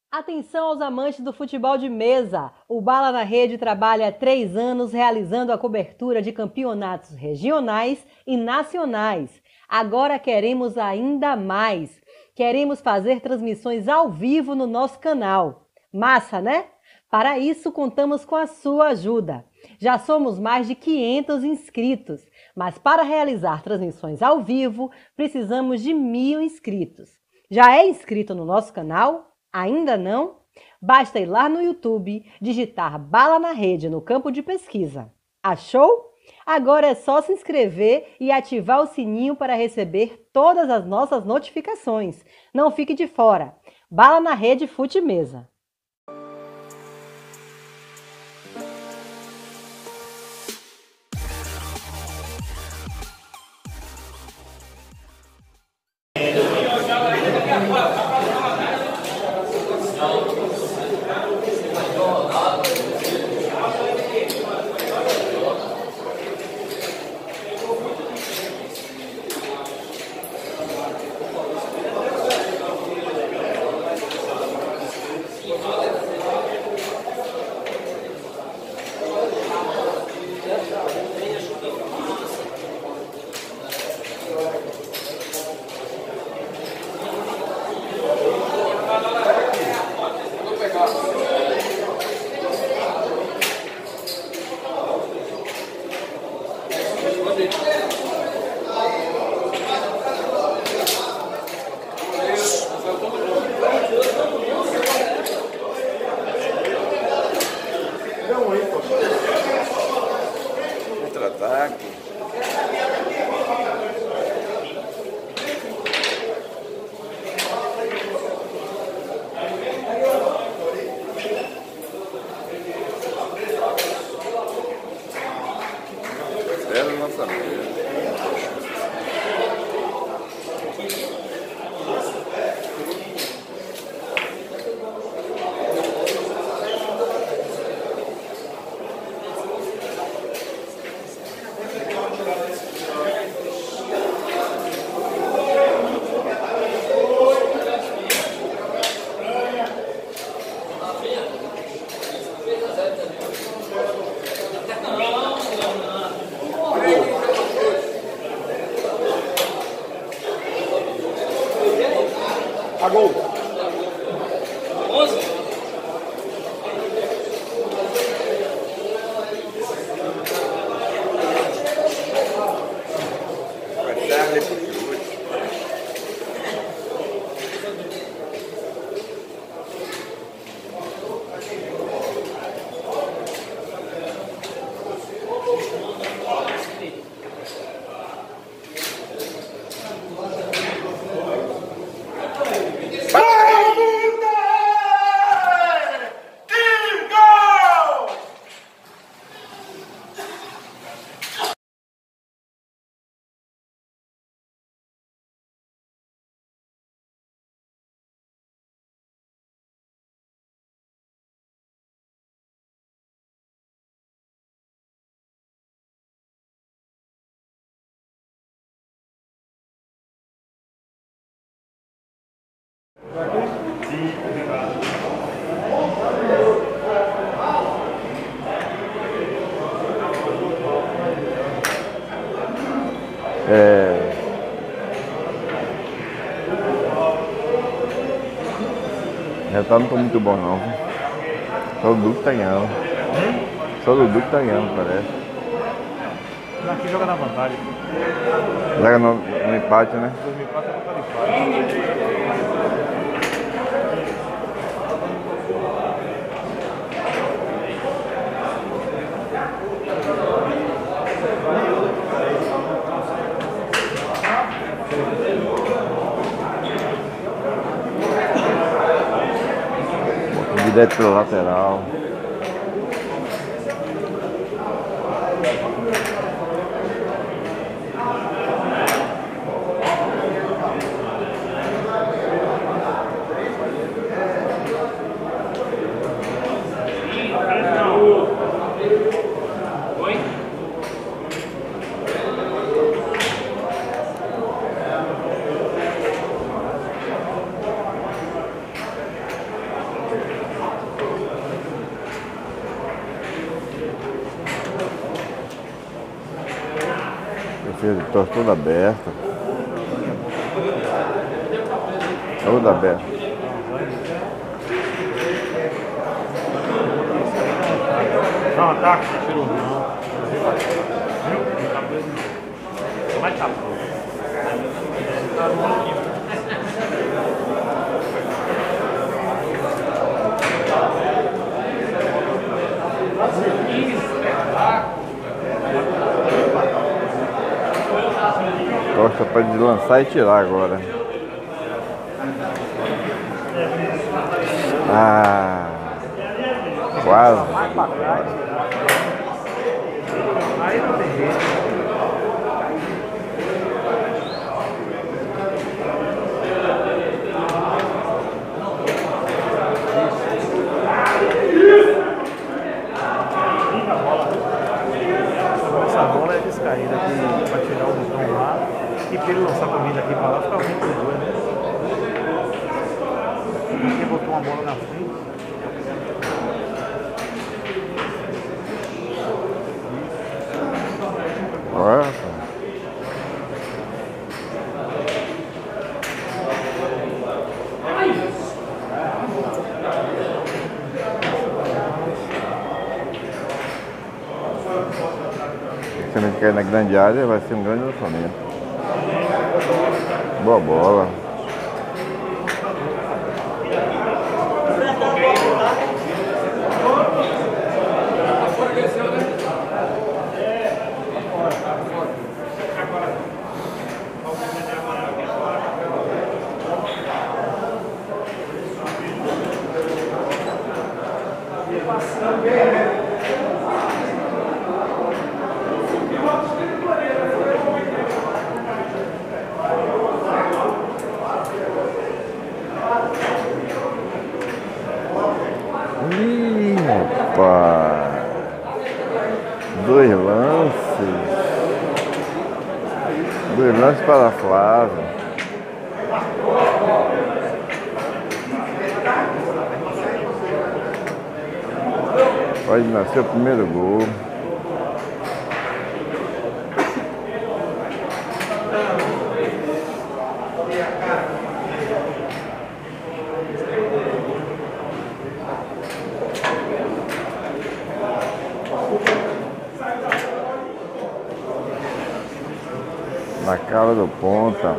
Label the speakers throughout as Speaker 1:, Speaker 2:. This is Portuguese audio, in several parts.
Speaker 1: Atenção aos amantes do futebol de mesa! O Bala na Rede trabalha há 3 anos realizando a cobertura de campeonatos regionais e nacionais. Agora queremos ainda mais. Queremos fazer transmissões ao vivo no nosso canal. Massa, né? Para isso, contamos com a sua ajuda. Já somos mais de 500 inscritos, mas para realizar transmissões ao vivo, precisamos de 1.000 inscritos. Já é inscrito no nosso canal? Ainda não? Basta ir lá no YouTube, digitar Bala na Rede no campo de pesquisa. Achou? Agora é só se inscrever e ativar o sininho para receber todas as nossas notificações. Não fique de fora. Bala na Rede Fute Mesa.
Speaker 2: Contra-ataque. Zero lançamento.
Speaker 3: A gol.
Speaker 4: 11.
Speaker 2: Vai Charlie pro chute. Já não tô muito bom não. Só o Duque tá ganhando. Só o Duque tá ganhando, parece.
Speaker 3: Aqui joga na vantagem.
Speaker 2: Joga no empate, né?
Speaker 3: 2004 é contra empate.
Speaker 2: Direto pela lateral. Defesa de torce toda aberta. Toda aberta.
Speaker 3: Não, ataque, tirou. Mais rápido.
Speaker 2: Costa para de lançar e tirar agora. Ah, quase.
Speaker 3: Aí não tem jeito. Essa bola é descaída aqui para tirar o botão lá e para ele lançar a corrida aqui para lá fica muito doido, né? Quem botou uma bola na frente.
Speaker 2: Nossa. Se a gente cair na grande área, vai ser um grande lançamento. Boa bola. Ih, rapaz. 2 lances. 2 lances para Flávio. Pode nascer o primeiro gol. Na cara do ponta.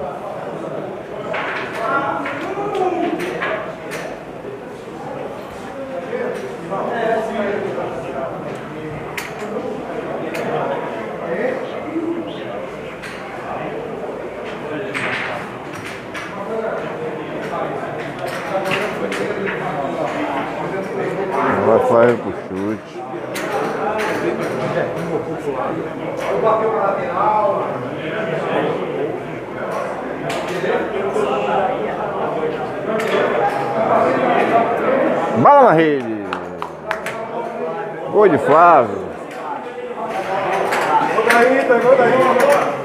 Speaker 2: Vai pro chute. Bala na rede. Gol de Flávio.
Speaker 3: Gol da Ita, gol da Ita.